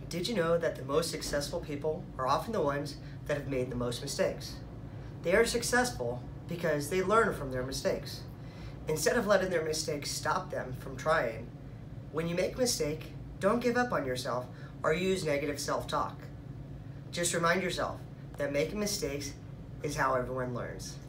Did you know that the most successful people are often the ones that have made the most mistakes? They are successful because they learn from their mistakes. Instead of letting their mistakes stop them from trying, when you make a mistake, don't give up on yourself or use negative self-talk. Just remind yourself that making mistakes is how everyone learns.